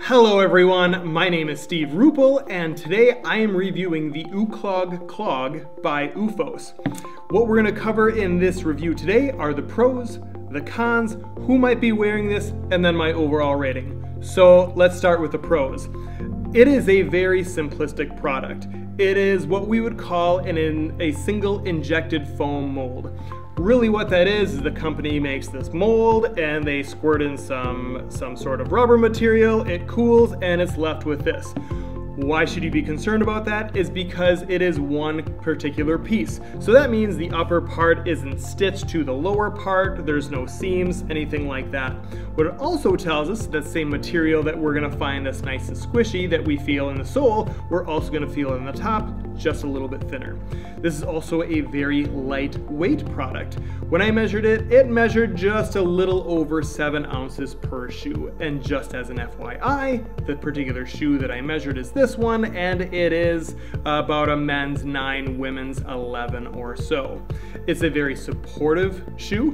Hello everyone, my name is Steve Ruppel, and today I am reviewing the OOcloog Clog by OOFOS. What we're going to cover in this review today are the pros, the cons, who might be wearing this, and then my overall rating. So let's start with the pros. It is a very simplistic product. It is what we would call a single injected foam mold. Really what that is the company makes this mold and they squirt in some sort of rubber material, it cools, and it's left with this. Why should you be concerned about that? Is because it is one particular piece. So that means the upper part isn't stitched to the lower part, there's no seams, anything like that. What it also tells us, that same material that we're gonna find that's nice and squishy that we feel in the sole, we're also gonna feel in the top, just a little bit thinner. This is also a very lightweight product. When I measured it, it measured just a little over 7 ounces per shoe. And just as an FYI, the particular shoe that I measured is this one, and it is about a men's 9, women's 11 or so. It's a very supportive shoe.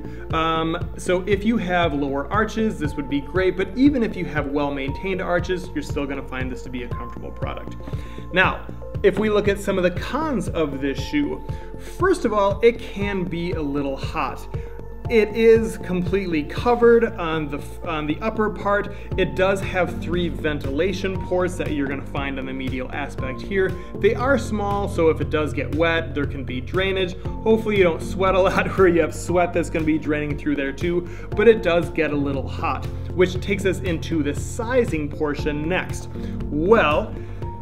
So if you have lower arches, this would be great, but even if you have well-maintained arches, you're still gonna find this to be a comfortable product. Now, if we look at some of the cons of this shoe, first of all, it can be a little hot. It is completely covered on the upper part. It does have 3 ventilation ports that you're gonna find on the medial aspect here. They are small, so if it does get wet, there can be drainage. Hopefully you don't sweat a lot where you have sweat that's gonna be draining through there too, but it does get a little hot, which takes us into the sizing portion next. Well,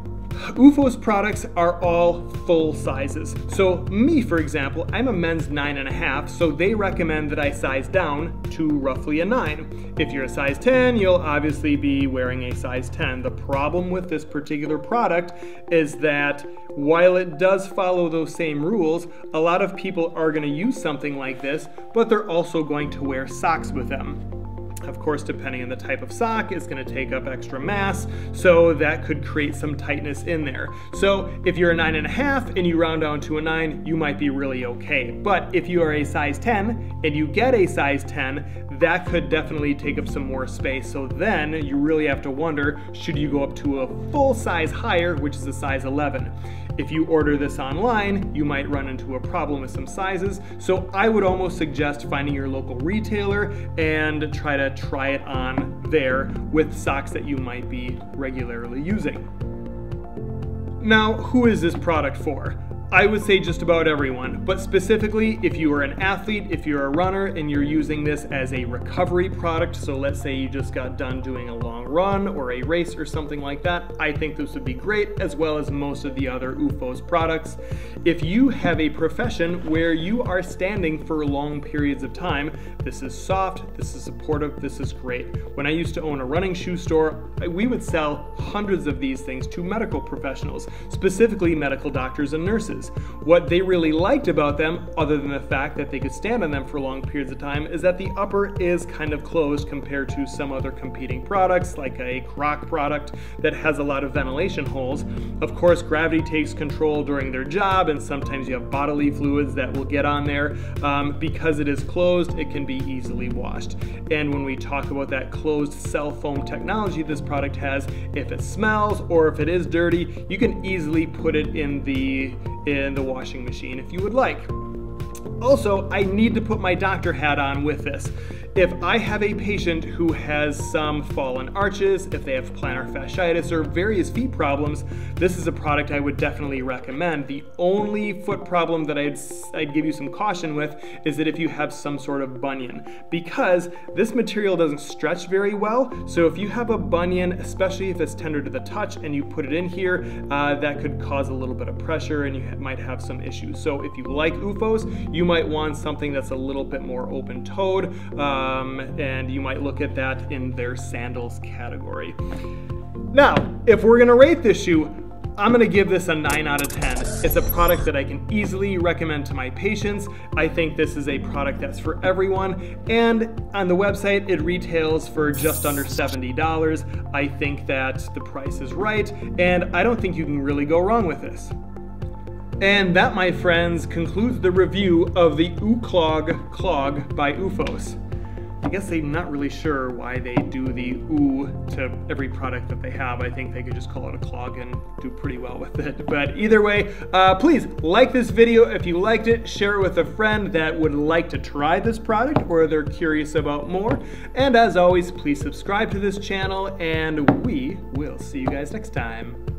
OOFOS products are all full sizes. So me, for example, I'm a men's 9.5, so they recommend that I size down to roughly a 9. If you're a size 10, you'll obviously be wearing a size 10. The problem with this particular product is that while it does follow those same rules, a lot of people are going to use something like this, but they're also going to wear socks with them. Of course, depending on the type of sock, it's going to take up extra mass, so that could create some tightness in there. So if you're a 9.5 and you round down to a 9, you might be really okay. But if you are a size 10 and you get a size 10, that could definitely take up some more space. So then you really have to wonder, should you go up to a full size higher, which is a size 11? If you order this online, you might run into a problem with some sizes. So I would almost suggest finding your local retailer and try it on there with socks that you might be regularly using. Now, who is this product for? I would say just about everyone, but specifically if you are an athlete, if you're a runner and you're using this as a recovery product, so let's say you just got done doing a long run or a race or something like that, I think this would be great, as well as most of the other OOFOS products. If you have a profession where you are standing for long periods of time, this is soft, this is supportive, this is great. When I used to own a running shoe store, we would sell hundreds of these things to medical professionals, specifically medical doctors and nurses. What they really liked about them, other than the fact that they could stand on them for long periods of time, is that the upper is kind of closed compared to some other competing products, like a Croc product that has a lot of ventilation holes. Of course, gravity takes control during their job, and sometimes you have bodily fluids that will get on there. Because it is closed, it can be easily washed. And when we talk about that closed cell foam technology this product has, if it smells or if it is dirty, you can easily put it in the washing machine if you would like. Also, I need to put my doctor hat on with this. If I have a patient who has some fallen arches, if they have plantar fasciitis or various feet problems, this is a product I would definitely recommend. The only foot problem that I'd give you some caution with is that if you have some sort of bunion, because this material doesn't stretch very well. So if you have a bunion, especially if it's tender to the touch and you put it in here, that could cause a little bit of pressure and you might have some issues. So if you like OOFOS, you might want something that's a little bit more open-toed, and you might look at that in their sandals category. Now, if we're gonna rate this shoe, I'm gonna give this a 9 out of 10. It's a product that I can easily recommend to my patients. I think this is a product that's for everyone, and on the website it retails for just under $70. I think that the price is right, and I don't think you can really go wrong with this. And that, my friends, concludes the review of the OOcloog Clog by OOFOS. I guess I'm not really sure why they do the OO to every product that they have. I think they could just call it a clog and do pretty well with it. But either way, please like this video if you liked it, share it with a friend that would like to try this product or they're curious about more. And as always, please subscribe to this channel and we will see you guys next time.